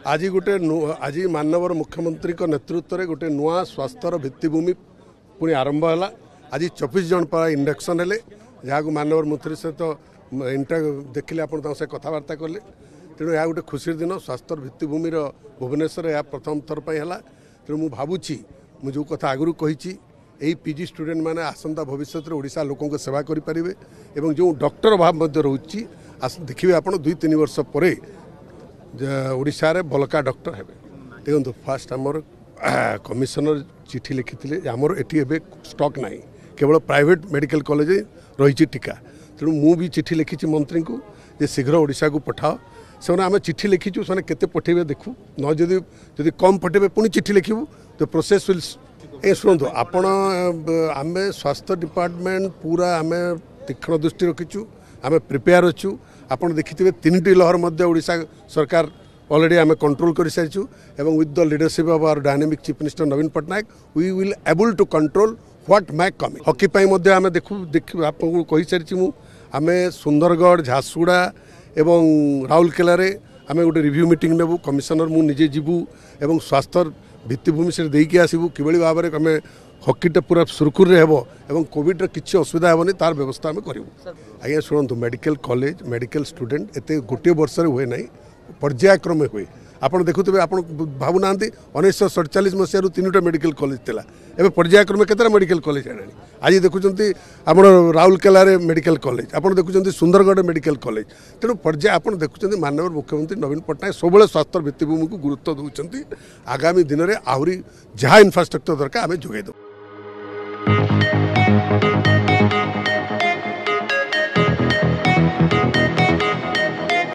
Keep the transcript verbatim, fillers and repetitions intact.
आज गोटे आज माननीय मुख्यमंत्री नेतृत्व में गोटे नुआ स्वास्थ्यर भित्तिभूमि पुणी आरंभ है। आज चौबीस जन पर इंडक्शन है जहाँ को माननीय मंत्री सहित इंटर देखिले आप कथबार्ता कले। तेणु यह गोटे खुशी दिन स्वास्थ्य भित्तिभूमि भुवनेश्वर यह प्रथम थर पर है। तेणु मुझे भावुची मुझे जो कथा आगुरी कही यही पीजी स्टूडेंट मैंने आसंता भविष्य में ओडिशा लोकों को सेवा करेंगे और जो डॉक्टर अभाव रोचे देखिए आप दुई तीन वर्ष पर ओडिशा रे बलका डॉक्टर हेबे। देखो फास्ट आमर कमिशनर चिठी लिखी आमर एटी एबे स्टॉक नहीं केवल प्राइवेट मेडिकल कॉलेज रही टीका। तेणु मुझे चिठी लिखी मंत्री को जे शीघ्र ओडिशा को पठाओ। से आम चिठी लिखीचु से केते पठेबे देखू न जदि जदि कम पठेबे पुणी चिठी लिखू तो प्रोसेस विल ए शुणु आपण आम स्वास्थ्य डिपार्टमेंट पूरा आम तीक्ष्ण दृष्टि रखीचु आम प्रिपेयर अच्छु। आपड़ देखिए तीन टी लहर मध्य ओडिशा सरकार ऑलरेडी आम कंट्रोल कर सारी एवं with the leadership of our dynamic chief minister Naveen Patnaik we will able to control what may coming. हॉकी पाई मध्य आम देखू देख आपको कही सारी मु आम सुंदरगढ़ झारसुगुड़ा एवं राउरकेला रे आम गोटे रिव्यू मीटिंग नेबू कमिशनर मु निजे जीवु एवं स्वास्थ्य भित्तिभूमि से देकी आसबू किभली भाव में आम हॉकीटा पूरा सुरखुर रे हेबो एवं कोविड रे किछि असुविधा हेबनी तार व्यवस्था आम करूँ। आज्ञा शुणु मेडिकल कॉलेज मेडिकल स्टूडेंट एते गोटे वर्ष हुए ना पर्यायक्रमे हुए। आपड़ देखुवे आप भावुना उन्नीस सड़चाश मसीह तीन मेडिकल कॉलेज थिला एवं पर्यायक्रमे केतरा मेडिकल कॉलेज है। आज देखुं आम राउरकेला मेडिकल कॉलेज आप देखुं सुंदरगढ़ मेडिकल कॉलेज। तेणु पर्याय आप देखुं माननीय मुख्यमंत्री नवीन पट्टनायक सब स्वास्थ्य भित्तिभूमि को गुरुत्व दौरान आगामी दिन में आहरी जहाँ इनफ्रास्ट्रक्चर दरकार आम जोगेदेव।